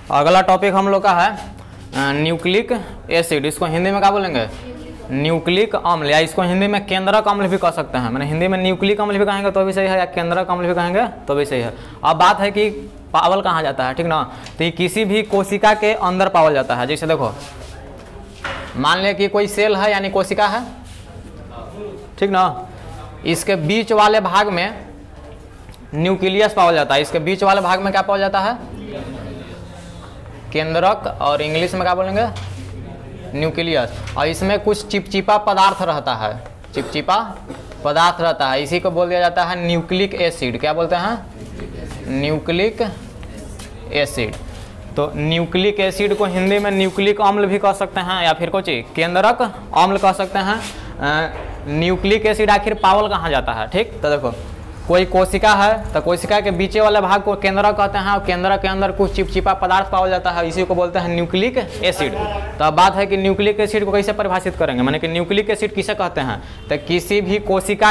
अगला टॉपिक हम लोग का है न्यूक्लिक एसिड। इसको हिंदी में क्या बोलेंगे? न्यूक्लिक अम्ल, या इसको हिंदी में केंद्रक अम्ल भी कह सकते हैं। मैंने हिंदी में न्यूक्लिक अम्ल भी कहेंगे तो भी सही है, या केंद्रक अम्ल भी कहेंगे तो भी सही है। अब बात है कि पावल कहाँ जाता है, ठीक ना। तो ये किसी भी कोशिका के अंदर पावल जाता है। जैसे देखो, मान लिया कि कोई सेल है यानी कोशिका है, ठीक ना। इसके बीच वाले भाग में न्यूक्लियस पावल जाता है। इसके बीच वाले भाग में क्या पावल जाता है? केंद्रक, और इंग्लिश में क्या बोलेंगे? न्यूक्लियस। और इसमें कुछ चिपचिपा पदार्थ रहता है, चिपचिपा पदार्थ रहता है, इसी को बोल दिया जाता है न्यूक्लिक एसिड। क्या बोलते हैं? Nucleic acid. तो न्यूक्लिक एसिड को हिंदी में न्यूक्लिक अम्ल भी कह सकते हैं, या फिर कुछ केंद्रक अम्ल कह सकते हैं। न्यूक्लिक एसिड आखिर पावल कहाँ जाता है, ठीक। तो देखो, कोई कोशिका है तो कोशिका के बीचे वाले भाग को केंद्रक कहते हैं, और केंद्रक के अंदर कुछ चिपचिपा पदार्थ पावल जाता है, इसी को बोलते हैं न्यूक्लिक एसिड। तो अब बात है कि न्यूक्लिक एसिड को कैसे परिभाषित करेंगे, माने कि न्यूक्लिक एसिड किसे कहते हैं? तो किसी भी कोशिका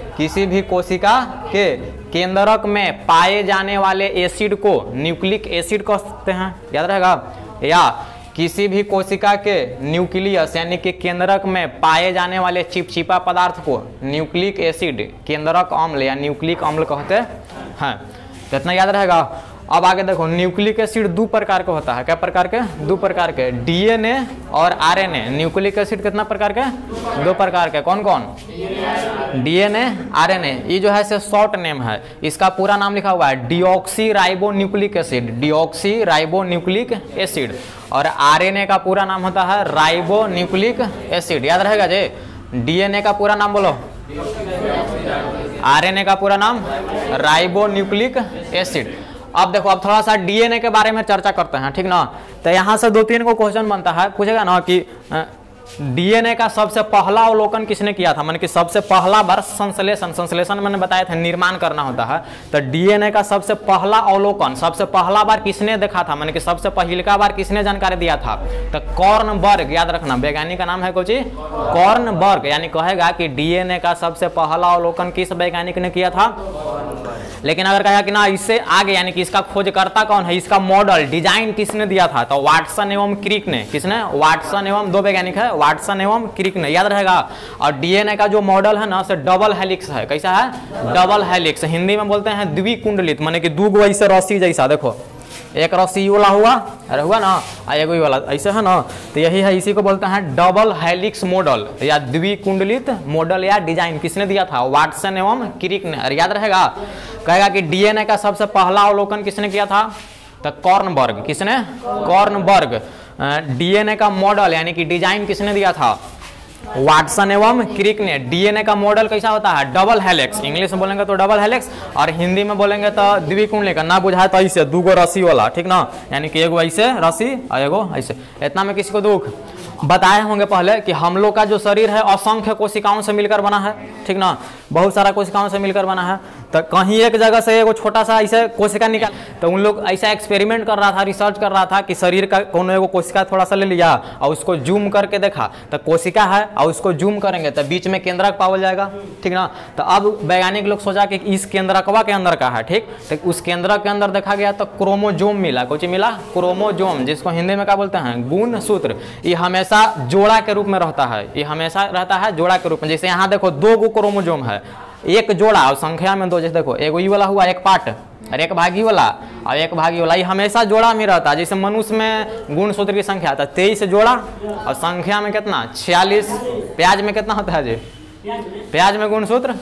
के केंद्रक में पाए जाने वाले एसिड को न्यूक्लिक एसिड कहते हैं, याद रहेगा। या किसी भी कोशिका के न्यूक्लियस यानी कि केंद्रक में पाए जाने वाले चिपचिपा पदार्थ को न्यूक्लिक एसिड, केंद्रक अम्ल या न्यूक्लिक अम्ल कहते हैं। तो इतना याद रहेगा। अब आगे देखो, न्यूक्लिक एसिड दो प्रकार का होता है। क्या प्रकार के? दो प्रकार के, डीएनए और आरएनए। न्यूक्लिक एसिड कितना प्रकार के? दो प्रकार के। कौन कौन? DNA, RNA. ये जो है से शॉर्ट नेम है, इसका पूरा नाम लिखा हुआ है deoxyribonucleic acid, deoxyribonucleic acid. और आरएनए का पूरा नाम होता है राइबो न्यूक्लिक एसिड। याद रहेगा जी। डीएनए का पूरा नाम बोलो, आरएनए का पूरा नाम राइबो न्यूक्लिक एसिड। अब देखो, अब थोड़ा सा डीएनए के बारे में चर्चा करते हैं, ठीक ना। तो यहाँ से 2-3 को क्वेश्चन बनता है, पूछेगा ना कि डीएनए का सबसे पहला अवलोकन किसने किया था, माने कि सबसे पहला बार संश्लेषण मैंने बताया था निर्माण करना होता है। तो डीएनए का सबसे पहला अवलोकन, सबसे पहला बार किसने देखा था, माने कि सबसे पहला बार किसने जानकारी दिया था? तो कॉर्नबर्ग। याद रखना, वैज्ञानिक का नाम है कुछ कॉर्नबर्ग। यानी कहेगा कि डीएनए का सबसे पहला अवलोकन किस वैज्ञानिक ने किया था। लेकिन अगर कहा कि ना इससे आगे, यानी कि इसका खोजकर्ता कौन है, इसका मॉडल डिजाइन किसने दिया था, तो वाटसन एवं क्रिक ने। किसने? वाटसन एवं, दो वैज्ञानिक है, वाटसन एवं क्रिक ने। याद रहेगा। और डीएनए का जो मॉडल है ना, से डबल हेलिक्स है। कैसा है? Double helix. हिंदी में बोलते हैं द्विकुंडलित, माने कि दो गो ऐसे रस्सी जैसा। देखो, एक रस्सी वाला हुआ, अरे हुआ ना, एगो वाला ऐसे है ना। तो यही है, इसी को बोलते हैं डबल हेलिक्स मॉडल या द्विकुंडलित मॉडल या डिजाइन। किसने दिया था? वाटसन एवं क्रिक ने। अरे याद रहेगा। कहेगा कि डीएनए का सबसे पहला अवलोकन किसने किया था? तो कॉर्नबर्ग। किसने? कॉर्नबर्ग। डीएनए का मॉडल यानी कि डिजाइन किसने दिया था? वाटसन एवं क्रिक ने। डीएनए का मॉडल कैसा होता है? Double helix. इंग्लिश में बोलेंगे तो डबल हेलिक्स, और हिंदी में बोलेंगे तो द्विकुंडलित। ना बुझाए तो ऐसे दूगो रस्सी वाला, ठीक ना। यानी कि एगो ऐसे रस्सी और एगो ऐसे। इतना में किसी को दुख बताए होंगे पहले कि हम लोग का जो शरीर है असंख्य कोशिकाओं से मिलकर बना है, ठीक ना। बहुत सारा कोशिकाओं से मिलकर बना है। तो कहीं एक जगह से एगो छोटा सा ऐसे कोशिका निकाल, तो उन लोग ऐसा एक्सपेरिमेंट कर रहा था, रिसर्च कर रहा था कि शरीर का कोनो एगो कोशिका थोड़ा सा ले लिया और उसको जूम करके देखा, तो कोशिका है और उसको जूम करेंगे तो बीच में केंद्रक पावल जाएगा, ठीक ना। तो अब वैज्ञानिक लोग सोचा कि इस केंद्रकवा के अंदर का है, ठीक। तो उस केंद्रक के अंदर देखा गया तो क्रोमोजोम मिला। कुछ मिला? क्रोमोजोम, जिसको हिंदी में क्या बोलते हैं? गुणसूत्र। ये हमेशा जोड़ा के रूप में रहता है, ये हमेशा रहता है जोड़ा के रूप में। जैसे यहाँ देखो, दो गो क्रोमोजोम है, एक जोड़ा और संख्या में दो। जैसे देखो, एगो ई वाला हुआ एक पार्ट, और एक भागी वाला और एक भागी वाला। ये हमेशा जोड़ा में रहता है। जैसे मनुष्य में गुणसूत्र की संख्या था 23 जोड़ा, और संख्या में कितना? 46। प्याज में कितना होता है जी? प्याज में गुणसूत्र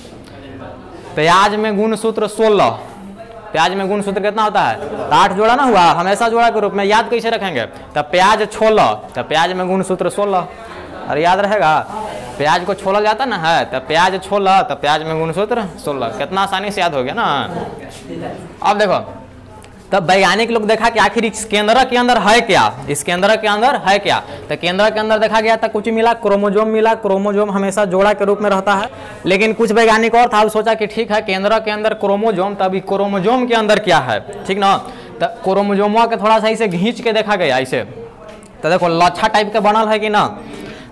16। प्याज में गुणसूत्र कितना होता है? 8 जोड़ा ना हुआ, हमेशा जोड़ा के रूप में। याद कैसे रखेंगे? तो प्याज 16, तो प्याज में गुणसूत्र 16। और याद रहेगा, प्याज को छोला जाता ना है, तो प्याज 16, तो प्याज में गुणसूत्र 16। कितना आसानी से याद हो गया ना। अब देखो, तब वैज्ञानिक लोग देखा कि आखिर इस केंद्र के अंदर है क्या, इस केंद्र के अंदर है क्या। तो केंद्र के अंदर देखा गया था कुछ मिला, क्रोमोजोम मिला। क्रोमोजोम हमेशा जोड़ा के रूप में रहता है। लेकिन कुछ वैज्ञानिक और था, सोचा कि ठीक है केंद्र के अंदर क्रोमोजोम, तभी क्रोमोजोम के अंदर क्या है, ठीक ना। तो क्रोमोजोमवा के थोड़ा सा ऐसे घींच के देखा गया ऐसे, तो देखो लच्छा टाइप के बनल है कि ना।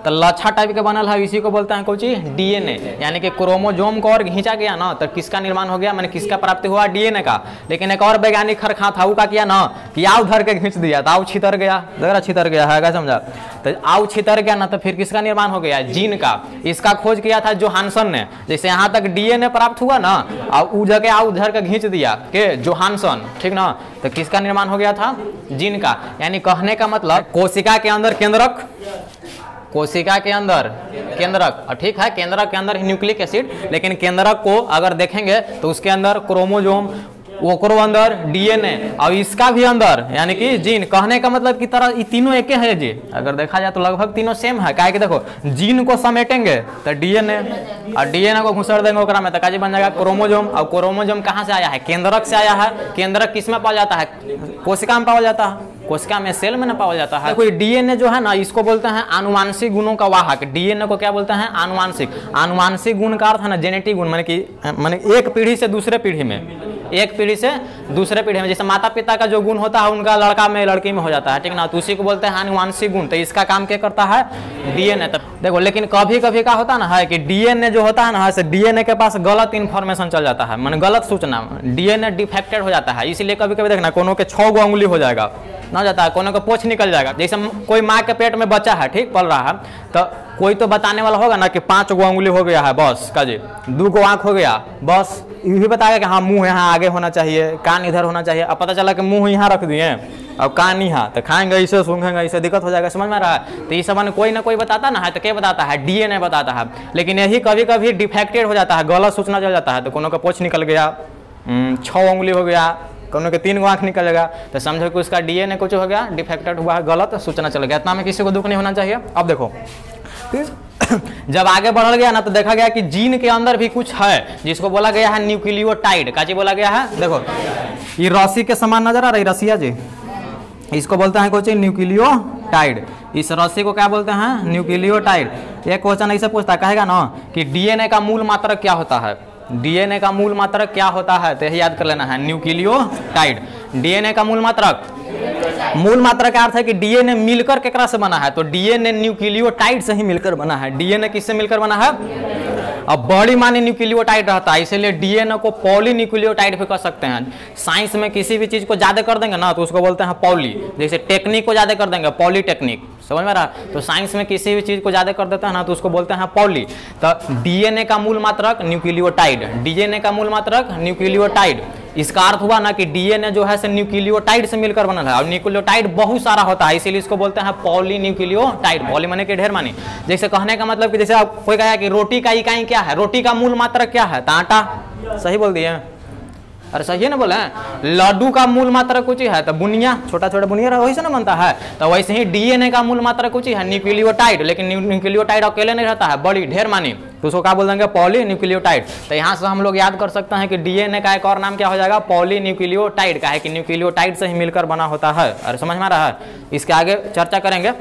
तो लच्छा टाइप के बनल है, इसी को बोलते हैं कोची डीएनए, यानी कि क्रोमोजोम को और खींचा गया ना तो किसका निर्माण हो गया, मैंने किसका प्राप्ति हुआ, डीएनए का। लेकिन एक और वैज्ञानिक खरखा था, वो का किया ना कि आव धर के खींच दिया, तो आव छितर गया, जरा छितर गया है, क्या समझा, तो आव छितर गया ना तो फिर किसका निर्माण हो गया, जीन का। इसका खोज किया था जोहानसन ने। जैसे यहाँ तक डीएनए प्राप्त हुआ ना और उ जगह आव धर के खींच दिया के जोहानसन, ठीक ना, तो किसका निर्माण हो गया था, जीन का। यानी कहने का मतलब कोशिका के अंदर केंद्रक, कोशिका के अंदर केंद्रक, ठीक है, केंद्रक के अंदर न्यूक्लिक एसिड, लेकिन केंद्रक को अगर देखेंगे तो उसके अंदर क्रोमोजोम, ओकरो अंदर डीएनए और इसका भी अंदर यानी कि जीन। कहने का मतलब की तरह ये तीनों एक है जी, अगर देखा जाए तो लगभग तीनों सेम है। काहे कि देखो जीन को समेटेंगे तो डीएनए, और डीएनए को घुसड़ देंगे ओकरा में तो काजी बन जाएगा क्रोमोजोम। और क्रोमोजोम कहाँ से आया है, केंद्रक से आया है। केंद्रक किस में पाया जाता है, कोशिका में पाया जाता है, कोशिका में सेल में न पाया जाता है। कोई डीएनए जो है ना इसको बोलते हैं आनुवांशिक गुणों का वाहक। डीएनए को क्या बोलते हैं, आनुवांशिक। आनुवांशिक गुण का अर्थ है ना जेनेटिक गुण, माने एक पीढ़ी से दूसरे पीढ़ी में, एक पीढ़ी से दूसरे पीढ़ी में, जैसे माता पिता का जो गुण होता है उनका लड़का में लड़की में हो जाता है, ठीक ना, तो उसी को बोलते हैं आनुवांशिक गुण। तो इसका काम क्या करता है, डीएनए। तब देखो लेकिन कभी कभी का होता है कि डीएनए जो होता है ना, डीएनए के पास गलत इन्फॉर्मेशन चल जाता है, माने गलत सूचना, डीएनए डिफेक्टेड हो जाता है। इसीलिए कभी कभी देखना कोनो के 6 गो उंगली हो जाएगा ना जाता है, कोनो का पोछ निकल जाएगा। जैसे कोई माँ के पेट में बच्चा है, ठीक, पल रहा है, तो कोई तो बताने वाला होगा ना कि 5 गो उंगली हो गया है बस, काजी 2 गो आँख हो गया बस, ये बताएगा कि हाँ मुंह यहाँ आगे होना चाहिए, कान इधर होना चाहिए। अब पता चला कि मुंह यहाँ रख दिए और कान यहाँ, तो खाएंगे इसे, सूंघेंगे इसे, दिक्कत हो जाएगा, समझ में रहा है। तो ये सब कोई ना कोई बताता ना है, तो क्या बताता है, डीएनए बताता है। लेकिन यही कभी कभी डिफेक्टेड हो जाता है, गलत सूचना चल जाता है, तो कोनो का पोछ निकल गया, 6 उंगली हो गया, कोनो के 3 गो आँख निकलेगा, तो समझो कि उसका डीएनए कुछ हो गया, डिफेक्टेड हुआ है, गलत सूचना चल गया। इतना में किसी को दुख नहीं होना चाहिए। अब देखो जब आगे बढ़ गया ना तो देखा गया कि जीन के अंदर भी कुछ है जिसको बोला गया है न्यूक्लियोटाइड। का चीज बोला गया है, देखो ये रस्सी के समान नजर आ रही, रसिया जी, इसको बोलते हैं कोई न्यूक्लियोटाइड। इस रस्सी को क्या बोलते हैं, न्यूक्लियोटाइड। एक क्वेश्चन ऐसे पूछता कहेगा ना कि डीएनए का मूल मात्रक क्या होता है, डीएनए का मूल मात्रक क्या होता है, तो यही याद कर लेना है, न्यूक्लियोटाइड। डीएनए का मूल मात्रक, मूल मात्रक का अर्थ है कि डीएनए मिलकर केकरा से बना है, तो डीएनए न्यूक्लियोटाइड से ही मिलकर बना है। डीएनए किससे मिलकर बना है, अब बड़ी माने न्यूक्लियोटाइड रहता है, इसलिए डीएनए को पॉलीन्यूक्लियोटाइड भी कह सकते हैं। साइंस में किसी भी चीज को ज्यादा कर देंगे ना तो उसको बोलते हैं पॉली। जैसे टेक्निक को ज्यादा कर देंगे पॉलीटेक्निक, समझ में रहा। तो साइंस में किसी भी चीज को ज्यादा कर देता है ना तो उसको बोलते हैं पॉली। तो डीएनए का मूल मात्रक न्यूक्लियोटाइड, डीएनए का मूल मात्रक न्यूक्लियोटाइड। इसका अर्थ हुआ ना कि डीएनए जो है न्यूक्लियोटाइड से मिलकर बना है, और न्यूक्लियोटाइड बहुत सारा होता है, इसीलिए इसको बोलते हैं पॉलीन्यूक्लियोटाइड। पॉली माने कि ढेर माने। जैसे कहने का मतलब कि जैसे आप कोई कहा कि रोटी का इकाई क्या है, रोटी का मूल मात्रक क्या है, तो आटा, सही बोल दिए, अरे सही है ना बोले। लड्डू का मूल मात्रक कुछ है तो बुनिया, छोटा छोटा बुनिया वही से ना बनता है। तो वैसे ही डीएनए का मूल मात्रक कुछ है न्यूक्लियोटाइड, लेकिन न्यूक्लियोटाइड अकेले नहीं रहता है, बड़ी ढेर मानी, तो उसको क्या बोल देंगे, पॉलीन्यूक्लियोटाइड। तो यहाँ से हम लोग याद कर सकते हैं कि डीएनए का एक और नाम क्या हो जाएगा, पॉलीन्यूक्लियोटाइड का है कि न्यूक्लियोटाइड से ही मिलकर बना होता है। अरे समझ में आ रहा है, इसके आगे चर्चा करेंगे।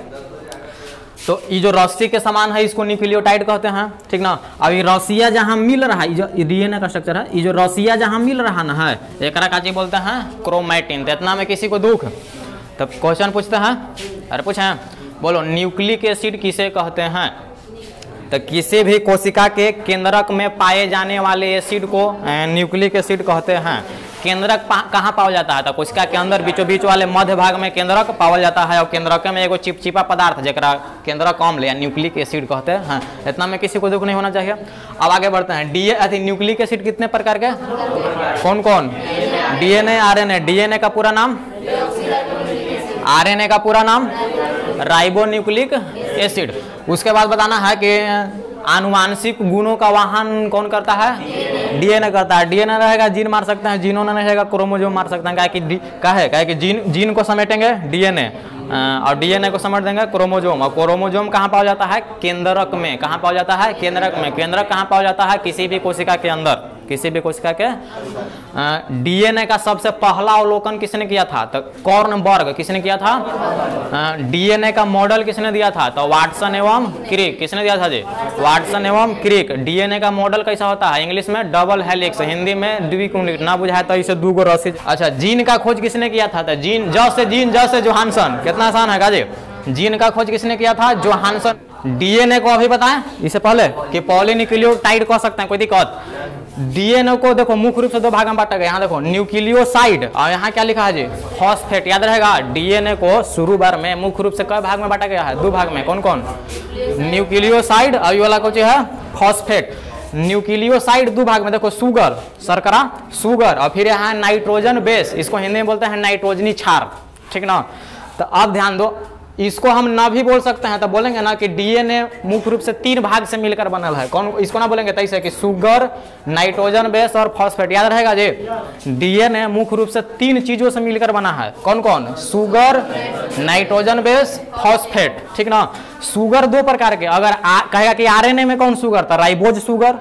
तो ये जो रस्सी के समान है इसको न्यूक्लियोटाइड कहते हैं, ठीक ना। अब ये रसिया जहाँ मिल रहा है, जो डीएनए का स्ट्रक्चर है, ये जो रसिया जहाँ मिल रहा ना है, एकरा का चीज बोलते हैं क्रोमैटिन। तो इतना में किसी को दुख, तब क्वेश्चन पूछते हैं, अरे पूछे बोलो न्यूक्लिक एसिड किसे कहते हैं। तो किसी भी कोशिका के केंद्रक में पाए जाने वाले एसिड को न्यूक्लिक एसिड कहते हैं। केंद्रक कहाँ पाया जाता है, तो कोशिका के अंदर बीचों बीच वाले मध्य भाग में केंद्रक पाया जाता है, और केंद्रक में एगो चिपचिपा पदार्थ जरा केंद्रक अम्ल या न्यूक्लिक एसिड कहते हैं। इतना में किसी को दुख नहीं होना चाहिए। अब आगे बढ़ते हैं। न्यूक्लिक एसिड कितने प्रकार के, कौन कौन, डीएनए, आरएनए। डीएनए का पूरा नाम, आरएनए का पूरा नाम राइबोन्यूक्लिक एसिड। उसके बाद बताना है कि आनुवांशिक गुणों का वाहन कौन करता है, डीएनए करता है। डीएनए रहेगा जीन मार सकते हैं, जीनों नहीं रहेगा क्रोमोसोम मार सकते हैं। क्या कि जीन को समेटेंगे डीएनए, और डीएनए को समेट देंगे क्रोमोसोम, और क्रोमोसोम कहाँ पाया जाता है, केंद्रक में। कहाँ पाया जाता है, केंद्रक में। केंद्रक कहाँ पाया जाता है, किसी भी कोशिका के अंदर, किसी भी कोशिका के। डीएनए का सबसे पहला अवलोकन किसने किया था, तो कॉर्नबर्ग। किसने किया था, डीएनए का मॉडल किसने दिया था, तो वाटसन एवं क्रिक। किसने दिया था जी, वाटसन एवं क्रिक। डीएनए का मॉडल कैसा होता है, इंग्लिश में डबल हेलिक्स, हिंदी में द्विकुंडलित। ना बुझाए तो इसे 2 गो रस्सी। अच्छा, जीन का खोज किसने किया था, तो जीन जैसे जोहानसन। कितना आसान है गाजी, जीन का खोज किसने किया था, जोहानसन। डीएनए को अभी बताएं इससे पहले कि पॉलीन्यूक्लियोटाइड कह सकते हैं, कोई दिक्कत। डीएनए को देखो मुख्य रूप से दो भाग में बांटा गया। यहाँ देखो न्यूक्लियोसाइड और यहाँ क्या लिखा है जी, फॉस्फेट। याद रहेगा डीएनए को शुरू बार में मुख्य रूप से कई भाग में बांटा गया है, दो भाग में। कौन कौन? न्यूक्लियोसाइड और ये वाला कुछ है फॉस्फेट। न्यूक्लियोसाइड दो भाग में, देखो सुगर, शर्करा, सुगर, और फिर यहाँ नाइट्रोजन बेस, इसको हिंदी में बोलते हैं नाइट्रोजनी क्षार, ठीक ना। तो अब ध्यान दो, इसको हम ना भी बोल सकते हैं, तो बोलेंगे ना कि डीएनए मुख्य रूप से तीन भाग से मिलकर बनल है। कौन? इसको ना बोलेंगे तैसे कि सुगर, नाइट्रोजन बेस और फॉस्फेट। याद रहेगा जी, डीएनए मुख्य रूप से तीन चीजों से मिलकर बना है। कौन कौन? सुगर, नाइट्रोजन बेस, फॉस्फेट, ठीक ना। सुगर दो प्रकार के, अगर कहेगा कि आरएनए में कौन सुगर, तो राइबोज सुगर।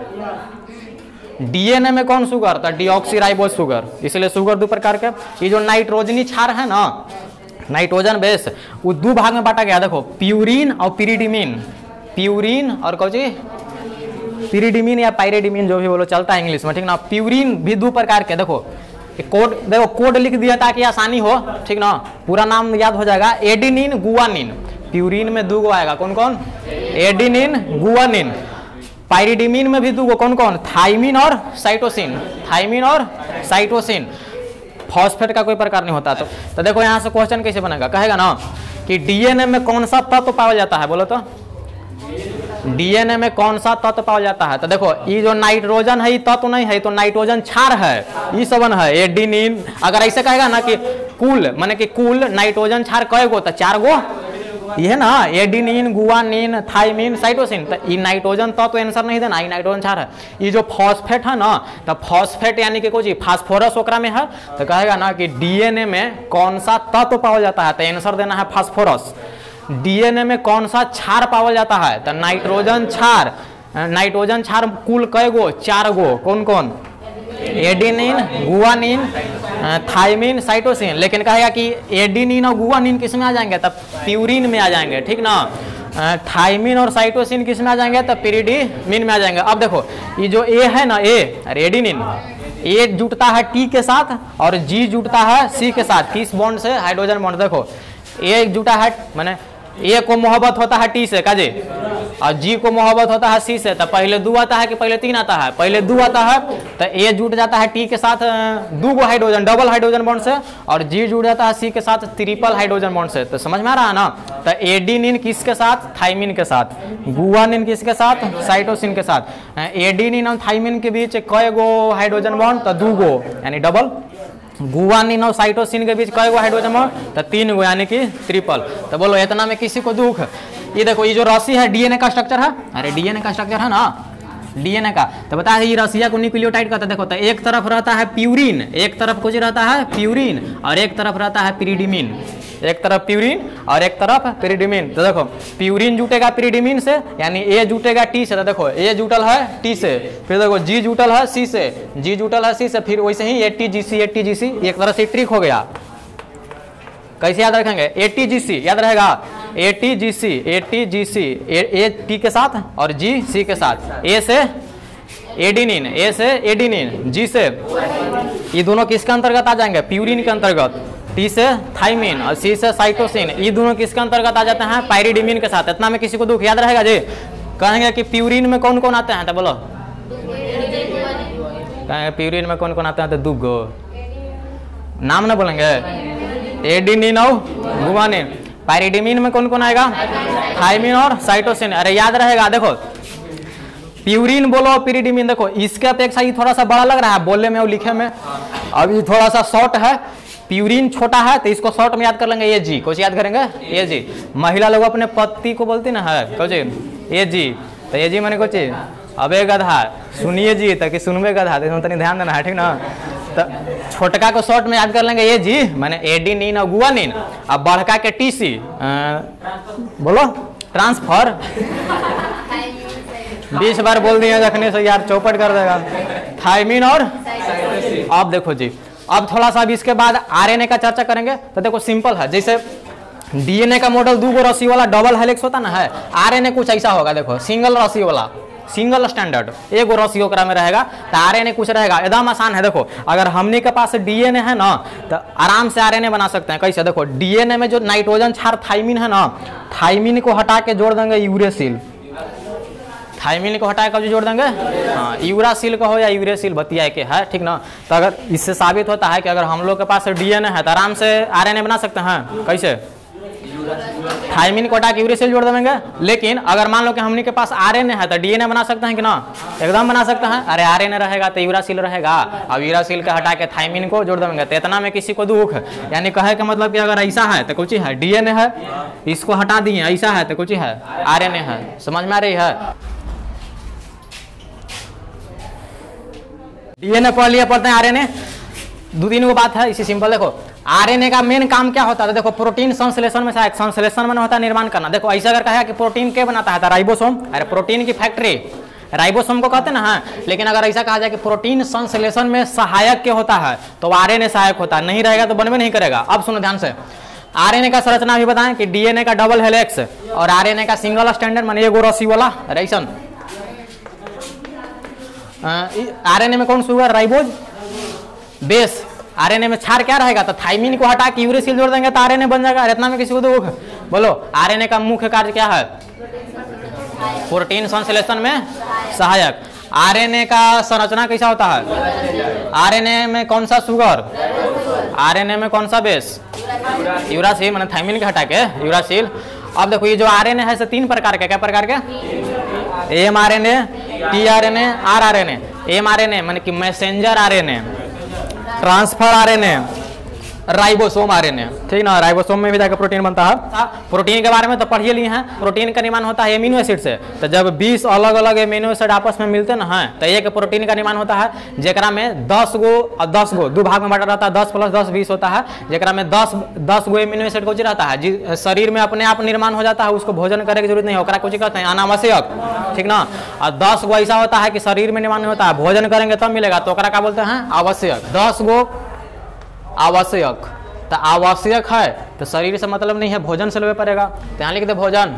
डीएनए में कौन सुगर, तो डीऑक्सीराइबोज सुगर। इसलिए सुगर दो प्रकार के। ये जो नाइट्रोजनी क्षार है ना, नाइट्रोजन बेस, वो दो भाग में बांटा गया। देखो प्यूरिन और पिरिडीमिन। प्यूरिन और कौन सी? पिरिडीमिन या पाइरिडीमिन, जो भी बोलो चलता है इंग्लिश में, ठीक ना। प्यूरिन भी दो प्रकार के। देखो कोड, देखो कोड लिख दिया ताकि आसानी हो, ठीक ना। पूरा नाम याद हो जाएगा, एडिनिन, गुआनिन। प्यूरिन में दो गो आएगा, कौन कौन? Adenine, guanine. पाइरिडीमिन में भी दो गो, कौन कौन? थाइमिन और साइटोसिन। थाइमिन और साइटोसिन। फॉस्फेट का कोई प्रकार नहीं होता। तो देखो यहाँ से क्वेश्चन कैसे बनेगा, कहेगा ना कि डीएनए में कौन सा तत्व पाया जाता है, बोलो तो। डीएनए में कौन सा तत्व पाया जाता है? तो देखो ये जो नाइट्रोजन है ये तत्व नहीं है, तो नाइट्रोजन क्षार है, ये सबन है, एडिनिन। अगर ऐसे कहेगा ना कि कुल, माने कि कुल नाइट्रोजन क्षार कय गो, तो 4 गो ये है ना, एडिनिन, गुआनिन, थाइमिन, साइटोसिन। तो ये नाइट्रोजन तत्व आंसर नहीं देना, ये नाइट्रोजन क्षार है। ये जो फॉस्फेट है ना, तो फॉस्फेट यानी कि कोई फास्फोरस ओकरा में है, तो कहेगा ना कि डीएनए में कौन सा तत्व पाया जाता है, तो आंसर देना है फास्फोरस। डीएनए में कौन सा क्षार पाया जाता है, तो नाइट्रोजन क्षार। नाइट्रोजन क्षार कुल कय गो? 4 गो। कौन कौन? Adenine, guanine, thymine, cytosine. लेकिन कहेगा कि एडिनिन और गुआनिन किस में आ जाएंगे, तब प्यूरिन में आ जाएंगे, ठीक ना। थाइमिन और साइटोसिन किस में आ जाएंगे, तब पिरिडीमिन में आ जाएंगे। अब देखो ये जो ए है ना, ए एडिनिन, ए जुटता है टी के साथ और जी जुटता है सी के साथ, किस बॉन्ड से? Hydrogen bond. देखो ए जुटा है, माने ए को मोहब्बत होता है टी से, काजे, और जी को मोहब्बत होता है सी से। तो पहले 2 आता है कि पहले 3 आता है? पहले 2 आता है। तो ए जुट जाता है टी के साथ 2 गो हाइड्रोजन, डबल हाइड्रोजन बॉन्ड से, और जी जुट जाता है सी के साथ ट्रिपल हाइड्रोजन बॉन्ड से। तो समझ में आ रहा है ना। तो एडिनिन किसके साथ? थाइमिन के साथ। गुआनिन किसके साथ? साइटोसिन के साथ। एडिनिन और थाइमिन के बीच कय गो हाइड्रोजन बॉन्ड? तो 2 गो, यानी डबल। गुआनिन और साइटोसिन के बीच कय गो हाइड्रोजन बॉन्ड? तो 3 गो, यानी कि ट्रिपल। तो बोलो इतना में किसी को दुख? ये देखो ये जो राशि है डीएनए का स्ट्रक्चर है, अरे डीएनए का स्ट्रक्चर है ना, डीएनए का। तो बता है ये रसिया को न्यूक्लियोटाइड कहता है। देखो तो एक तरफ रहता है प्यूरिन, एक तरफ कुछ रहता है प्यूरिन, और एक तरफ रहता है पिरिडीमिन। एक तरफ प्यूरिन और एक तरफ पिरिडीमिन। तो देखो प्यूरिन जुटेगा पिरिडीमिन से, यानी ए जुटेगा टी से। तो देखो ए जुटल है टी से, फिर देखो जी जुटल है सी से, जी जुटल है सी से, फिर वैसे ही एटीजीसी, एटीजीसी एक तरह से ट्रिक हो गया। कैसे याद रखेंगे? एटीजीसी याद रहेगा, एटीजीसी, एटीजीसी, ए टी के साथ और जी सी के साथ। ए से एडिनिन, ए से एडिनिन, जी से, ये दोनों किसके अंतर्गत आ जाएंगे? प्यूरिन के अंतर्गत। टी से थाइमिन और सी से साइटोसिन, ये दोनों किसके अंतर्गत आ जाते हैं? पाइरिडीमिन के साथ। इतना में किसी को दुख याद रहेगा जी? कहेंगे कि प्यूरिन में कौन कौन आते हैं? तो बोलो, कहेंगे प्यूरिन में कौन कौन आते हैं? तो 2 गो नाम ना बोलेंगे, एडिनिन और गुआनिन। पाइरिडीमिन में कौन कौन आएगा? थाइमिन और साइटोसिन। अरे याद रहेगा, देखो प्यूरिन बोलो पिरिडीमिन, देखो इसके अपेक्षा ये थोड़ा सा बड़ा लग रहा है बोलने में और लिखे में। अब ये थोड़ा सा शॉर्ट है, प्यूरिन छोटा है, तो इसको शॉर्ट में याद कर लेंगे, ए जी। कुछ याद करेंगे? ए जी। महिला लोग अपने पति को बोलती ना है, कुछ ए जी। तो ए जी मैंने कुछ अबे गधा, सुनिए जी, ताकि सुनबे गधा, तो तनी ध्यान देना है, ठीक ना। तो छोटका को शॉर्ट में याद कर लेंगे, ए जी मैंने एडिनिन और गुआनिन। अब बड़का के टी सी, बोलो ट्रांसफर। 20 बार बोल दिए रखने से यार चौपट कर देगा। थाइमिन और अब देखो जी, अब थोड़ा सा अब इसके बाद आरएनए का चर्चा करेंगे। तो देखो सिंपल है, जैसे डीएनए का मॉडल 2 गो रस्सी वाला डबल हेलिक्स होता ना है, आरएनए कुछ ऐसा होगा। देखो सिंगल रस्सी वाला, सिंगल स्टैंडर्ड, एगो रसी ओकरा में रहेगा तो आरएनए कुछ रहेगा, एकदम आसान है। देखो अगर हमने के पास डीएनए है ना तो आराम से आरएनए बना सकते हैं। कैसे? देखो डीएनए में जो नाइट्रोजन क्षार थाइमिन है ना, थाइमिन को हटा के जोड़ देंगे यूरेसिल, थाइमिन को हटा के जोड़ देंगे हाँ यूरासिल का हो या यूरेसिल बतिया के है, ठीक ना। तो अगर इससे साबित होता है कि अगर हम लोग के पास डीएनए है तो आराम से आरएनए बना सकते हैं। कैसे? थाइमिन को हटा के यूरेसिल जोड़ देंगे। लेकिन अगर मान लो कि हमने के पास आरएनए है तो डीएनए बना सकते हैं कि ना? एकदम बना सकते हैं। अरे आरएनए रहेगा तो यूरासिल रहेगा, अब यूरासिल का हटा के थाइमिन को जोड़ देंगे तो इतना में किसी को दुख, यानी कहे का मतलब कि अगर ऐसा है तो कुछ है डीएनए है, इसको हटा दिए, ऐसा है तो कुछ है आरएनए है। समझ में आ रही है? डीएनए पढ़ लिया, पढ़ते हैं आरएनए। दो तीन को बात है, इसी सिंपल। देखो आरएनए का मेन काम क्या होता है? देखो प्रोटीन संश्लेषण में सहायक, संश्लेषण में होता है निर्माण करना। देखो ऐसा अगर कहा कि प्रोटीन के बनाता है तो राइबोसोम, अरे प्रोटीन की फैक्ट्री राइबोसोम को कहते हैं ना। हाँ, लेकिन अगर ऐसा कहा जाए कि प्रोटीन संश्लेषण में सहायक के होता है तो आरएनए सहायक होता है, नहीं रहेगा तो बनवे नहीं करेगा। अब सुनो ध्यान से, आरएनए का संरचना भी बताएं कि डीएनए का डबल हेलिक्स और आरएनए का सिंगल स्टैंडर्ड माने एगो रस्सी वाला रेशन। आरएनए में कौन सा हुआ? Ribose base. आरएनए में क्षार क्या रहेगा? तो थाइमिन को हटा के यूरेसिल जोड़ देंगे तो आरएनए बन जाएगा। इतना में किसी को दुख? बोलो आरएनए का मुख्य कार्य क्या है? प्रोटीन संश्लेषण में सहायक। आरएनए का संरचना कैसा होता है? आरएनए में कौन सा शुगर? आरएनए में कौन सा बेस? यूरासिल, माने थाइमिन के हटा के यूरासिल। अब देखो ये जो आरएनए है तीन प्रकार के, क्या प्रकार के? MRNA, tRNA, rRNA. एमआरएनए माने कि messenger RNA, transfer RNA, ribosome RNA, ठीक ना। राइबोसोम में भी जाकर प्रोटीन बनता है। प्रोटीन के बारे में तो पढ़िए लिए हैं। प्रोटीन का निर्माण होता है एमिनो एसिड से। तो जब 20 अलग अलग एमिनो एसिड आपस में मिलते ना हैं तो एक प्रोटीन का निर्माण होता है, जेकरा में 10 गो दो भाग में बांटा रहता है, 10 + 10 20 होता है, जेकरा में 10 गो एमिनो एसिड कुछ रहता है जी शरीर में अपने आप निर्माण हो जाता है, उसको भोजन करे की जरूरत नहीं है, ओकरा कुछ कहते हैं अनावश्यक, ठीक ना। और 10 गो ऐसा होता है कि शरीर में निर्माण होता है, भोजन करेंगे तब मिलेगा, तो ओकरा क्या बोलते हैं? आवश्यक। 10 गो आवश्यक, तो आवश्यक है तो शरीर से मतलब नहीं है, भोजन से लेवे पड़ेगा, तो यहाँ लिख दे भोजन।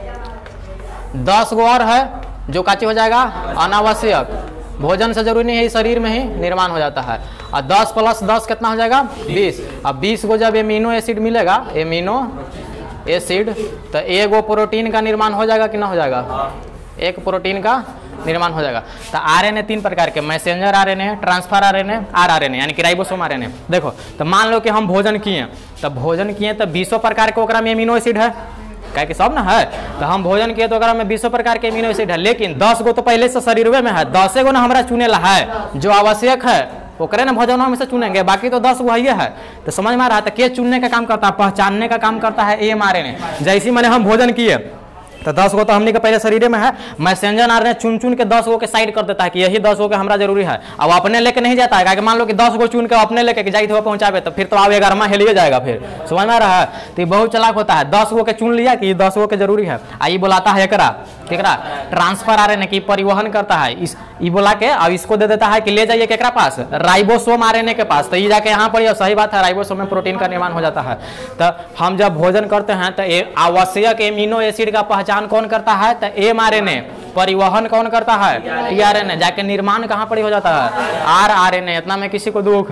10 गो और है जो काची हो जाएगा अनावश्यक, भोजन से जरूरी नहीं है, शरीर में ही निर्माण हो जाता है। और 10 + 10 कितना हो जाएगा? 20। अब 20 गो जब एमिनो एसिड मिलेगा, एमिनो एसिड, तो एगो प्रोटीन का निर्माण हो जाएगा कि ना हो जाएगा? एक प्रोटीन का निर्माण हो जाएगा। तो आरएनए तीन प्रकार के, messenger RNA, transfer RNA, rRNA, यानी कि राइबोसोम आरएनए। देखो तो मान लो कि हम भोजन किए, तो भोजन किए तो 20 प्रकार के ओकरा में एमिनो एसिड है, क्या कि सब ना है। तो हम भोजन किए तो ओकरा में 20 प्रकार के एमिनो एसिड है, लेकिन 10 गो तो पहले से शरीर में है, 10 गो ना हमारा चुनेला है जो आवश्यक है, ओकरे ना भोजन में से चुनेंगे, बाकी तो 10 गो है। तो समझ में आ रहा है? तो के चुनने का काम करता है? पहचानने का काम करता है एमआरएनए। जैसे मैंने हम भोजन किए तो 10 गो तो हमने के पहले शरीर में है, मैसेंजर आरएनए चुन चुन के 10 गो के साइड कर देता है कि यही 10 गो के हमरा जरूरी है। अब अपने लेके नहीं जाता है, मान लो कि 10 गो चुन के अपने लेके जाई तो पहुंचावे, तो फिर तो आप 11वां हेलिए जाएगा, फिर समझ में आ रहा है? तो ये बहुत चालाक होता है, 10 गो के चुन लिया कि 10 गो के जरूरी है। आई बुलाता है एकरा, केकरा? ट्रांसफर आरएनए की परिवहन करता है, इस ये बोला के अब इसको दे देता है कि ले जाइए केकरा पास? राइबोसोम आरएनए के पास। तो ये जाके यहाँ पर सही बात है, राइबोसोम में प्रोटीन का निर्माण हो जाता है। तो हम जब भोजन करते हैं तो आवश्यक एमिनो एसिड का पहचान कौन करता है? तो एमआरएनए। परिवहन कौन करता है? टीआरएनए। जाके निर्माण कहाँ पर हो जाता है? आरआरएनए। इतना में किसी को दुख?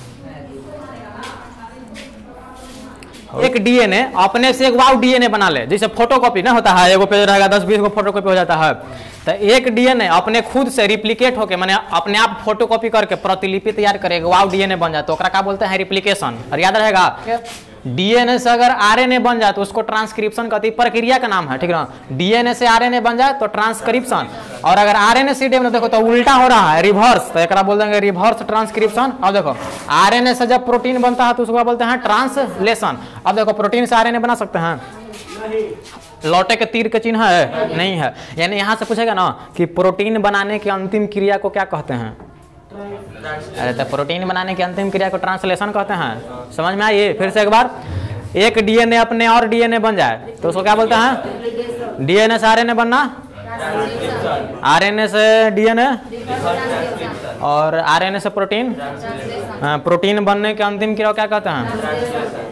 एक डीएनए अपने से एक वाव डीएनए बना ले, जैसे फोटोकॉपी ना होता है, एगो पेज रहेगा 10-20 गो फोटोकॉपी हो जाता है। तो एक डीएनए अपने खुद से रिप्लिकेट होके, माने अपने आप फोटोकॉपी करके प्रतिलिपि तैयार करे, वाव डीएनए बन जाए, तो ओकरा क्या बोलते हैं? रिप्लिकेशन। और याद रहेगा डीएनए से अगर आरएनए बन जाए तो उसको ट्रांसक्रिप्शन कहती, प्रक्रिया का नाम है, ठीक ना। डीएनए से आरएनए बन जाए तो ट्रांसक्रिप्शन, और अगर आरएनए से डीएनए देखो तो उल्टा हो रहा है, रिवर्स, तो एकरा बोल देंगे रिवर्स ट्रांसक्रिप्शन। अब देखो आरएनए से जब प्रोटीन बनता है तो उसको बोलते हैं ट्रांसलेशन। अब देखो प्रोटीन से आरएनए बना सकते हैं? लौटे के तीर के चिन्ह है? नहीं है। यानी यहाँ से पूछेगा ना कि प्रोटीन बनाने की अंतिम क्रिया को क्या कहते हैं? अरे तो प्रोटीन बनाने की अंतिम क्रिया को ट्रांसलेशन कहते हैं। समझ में आइए फिर से एक बार, एक डीएनए अपने और डीएनए बन जाए तो उसको क्या बोलते हैं? डीएनए से आरएनए बनना, आरएनए से डीएनए, और आरएनए से प्रोटीन। प्रोटीन बनने के अंतिम क्रिया क्या कहते हैं?